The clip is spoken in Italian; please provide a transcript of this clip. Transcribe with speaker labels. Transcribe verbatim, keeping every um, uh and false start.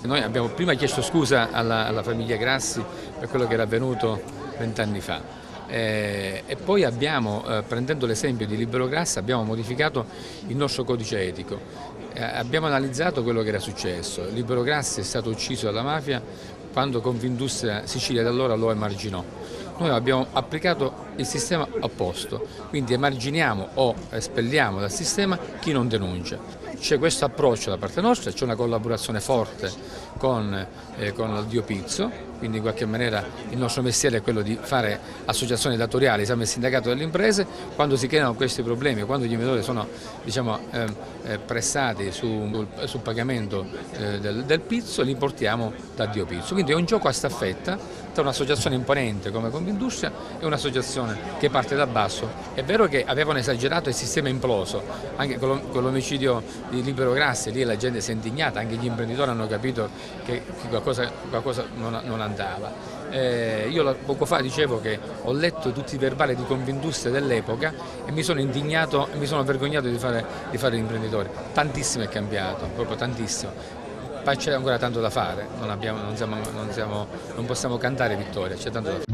Speaker 1: Noi abbiamo prima chiesto scusa alla, alla famiglia Grassi per quello che era avvenuto vent'anni fa eh, e poi abbiamo, eh, prendendo l'esempio di Libero Grassi, abbiamo modificato il nostro codice etico. Eh, abbiamo analizzato quello che era successo. Libero Grassi è stato ucciso dalla mafia quando Confindustria Sicilia da allora lo emarginò. Noi abbiamo applicato il sistema opposto, quindi emarginiamo o espelliamo dal sistema chi non denuncia. C'è questo approccio da parte nostra, c'è una collaborazione forte con, eh, con l'Addio Pizzo, quindi in qualche maniera il nostro mestiere è quello di fare associazioni datoriali, siamo il sindacato delle imprese, quando si creano questi problemi, quando gli investitori sono diciamo, eh, eh, pressati su, sul pagamento eh, del, del pizzo, li portiamo da Addio Pizzo. Quindi è un gioco a staffetta tra un'associazione imponente come Confindustria e un'associazione che parte da basso. È vero che avevano esagerato il sistema imploso, anche con l'omicidio di Libero Grassi, lì la gente si è indignata, anche gli imprenditori hanno capito che qualcosa, qualcosa non, non andava. Eh, io poco fa dicevo che ho letto tutti i verbali di Confindustria dell'epoca e mi sono indignato e mi sono vergognato di fare, di fare l'imprenditore. Tantissimo è cambiato, proprio tantissimo. C'è ancora tanto da fare, non, abbiamo, non, siamo, non, siamo, non possiamo cantare vittoria, c'è tanto da fare.